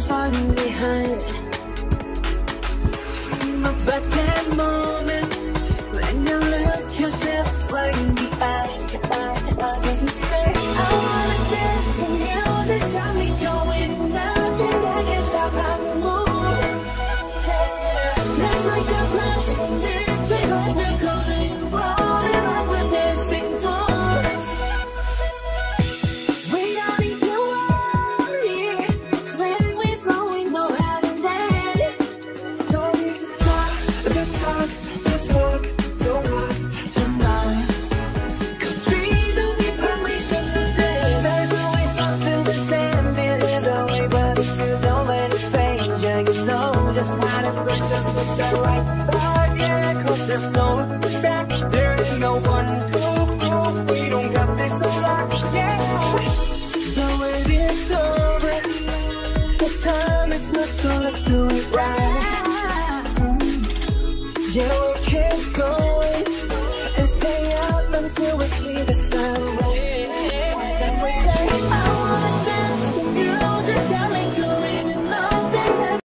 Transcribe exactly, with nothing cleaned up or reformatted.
falling behind. Dream about that moment when you look yourself right in the eye, eye, eye, and say, I wanna dance and music got me going. Nothing I can stop, I move. Let's make a blessing, just like we're going round and round, we're dancing for. We don't need to worry when we're flowing, no hand in hand. Don't need to talk the talk, just walk the walk tonight. Cause we don't need permission to dance. There's always something to stand in the way, but if you don't let it fade, yeah, you know just how to put just put that right back, yeah. Cause there's no looking back, there ain't no one to prove we don't got this locked, yeah. The wait is over, the time is not, so let's do it right. Mm. Yeah, we can't go